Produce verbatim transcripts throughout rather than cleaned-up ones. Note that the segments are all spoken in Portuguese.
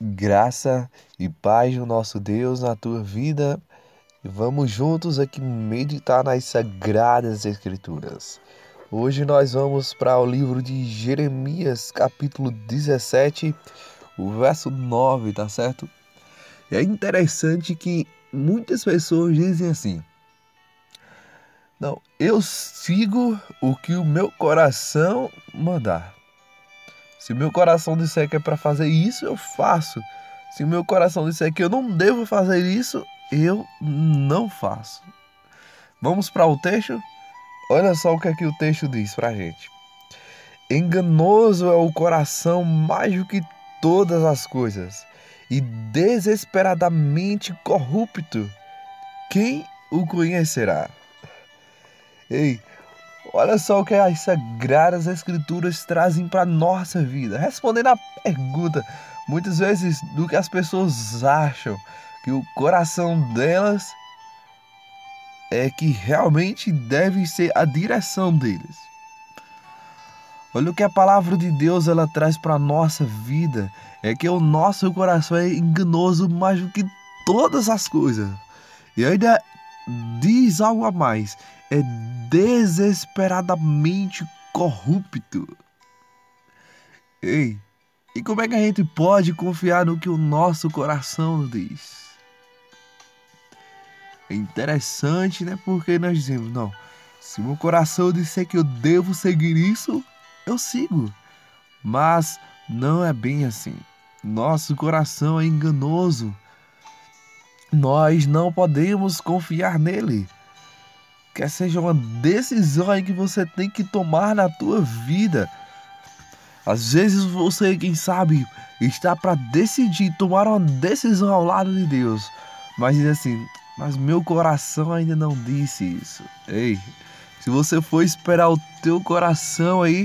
Graça e paz do nosso Deus na tua vida. E vamos juntos aqui meditar nas Sagradas Escrituras. Hoje nós vamos para o livro de Jeremias, capítulo dezessete, o verso nove, tá certo? E é interessante que muitas pessoas dizem assim: não, eu sigo o que o meu coração mandar. Se meu coração disser que é para fazer isso, eu faço. Se meu coração disser que eu não devo fazer isso, eu não faço. Vamos para o texto? Olha só o que é que o texto diz para a gente. Enganoso é o coração mais do que todas as coisas, e desesperadamente corrupto. Quem o conhecerá? Ei, olha só o que as Sagradas Escrituras trazem para a nossa vida. Respondendo à pergunta, muitas vezes, do que as pessoas acham que o coração delas é que realmente deve ser a direção deles. Olha o que a palavra de Deus ela traz para a nossa vida. É que o nosso coração é enganoso mais do que todas as coisas. E ainda diz algo a mais. É desesperadamente corrupto. Ei, e como é que a gente pode confiar no que o nosso coração diz? É interessante, né? Porque nós dizemos, não, se meu coração disser que eu devo seguir isso, eu sigo. Mas não é bem assim. Nosso coração é enganoso. Nós não podemos confiar nele. Quer seja uma decisão aí que você tem que tomar na tua vida. Às vezes você, quem sabe, está para decidir, tomar uma decisão ao lado de Deus. Mas diz assim, mas meu coração ainda não disse isso. Ei, se você for esperar o teu coração aí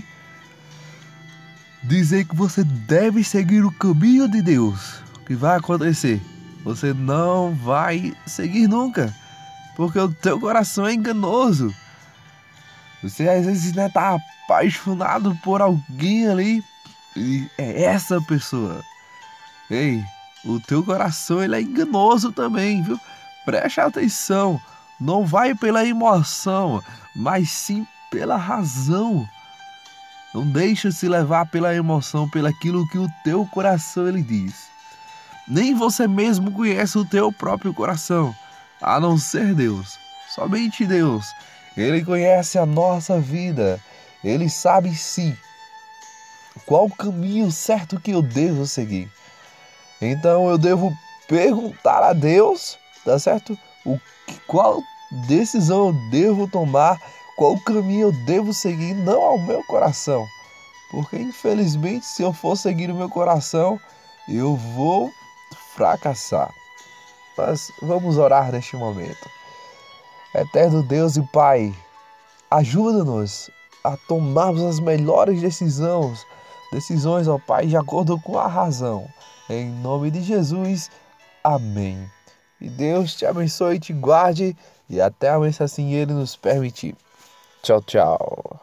dizer que você deve seguir o caminho de Deus, o que vai acontecer? Você não vai seguir nunca. Porque o teu coração é enganoso. Você às vezes né, tá apaixonado por alguém ali e é essa pessoa. Ei, o teu coração ele é enganoso também, viu? Preste atenção. Não vai pela emoção, mas sim pela razão. Não deixa se levar pela emoção, pelaquilo que o teu coração ele diz. Nem você mesmo conhece o teu próprio coração. A não ser Deus, somente Deus. Ele conhece a nossa vida. Ele sabe sim qual o caminho certo que eu devo seguir. Então eu devo perguntar a Deus, tá certo? O qual decisão eu devo tomar, qual caminho eu devo seguir, não ao meu coração. Porque infelizmente se eu for seguir o meu coração, eu vou fracassar. Mas vamos orar neste momento. Eterno Deus e Pai, ajuda-nos a tomarmos as melhores decisões, decisões, ó Pai, de acordo com a razão. Em nome de Jesus, amém. E Deus te abençoe e te guarde, e até amanhã, se assim Ele nos permitir. Tchau, tchau.